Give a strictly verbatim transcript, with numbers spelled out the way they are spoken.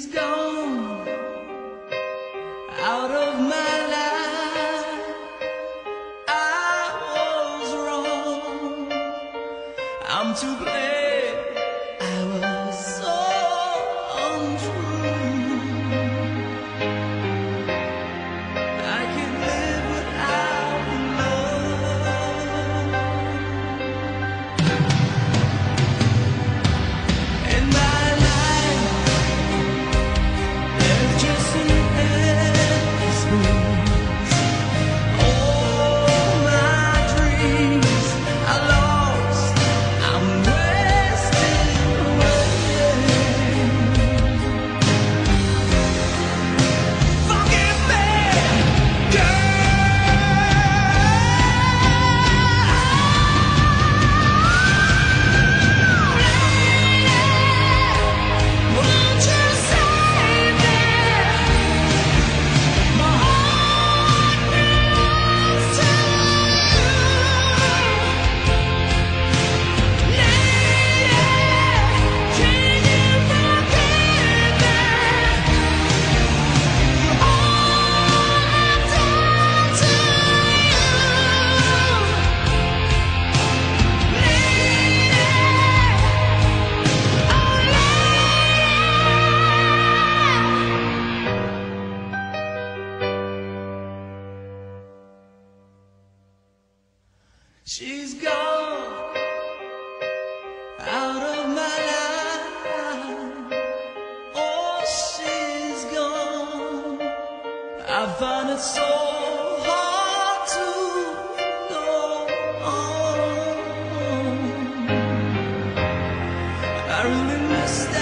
She's gone out of my life. I was wrong, I'm to blame. I was so untrue. I can't live without love. In my life, there's just an endless space. All my dreams are lost, I'm wasting away. Forgive me, girl. Won't you save me? My heart belongs to you. Lady, can you forgive me for all I've done to you? Lady, oh lady. She's gone out of my life. Oh, she's gone. I find it so hard to go on. I really miss that.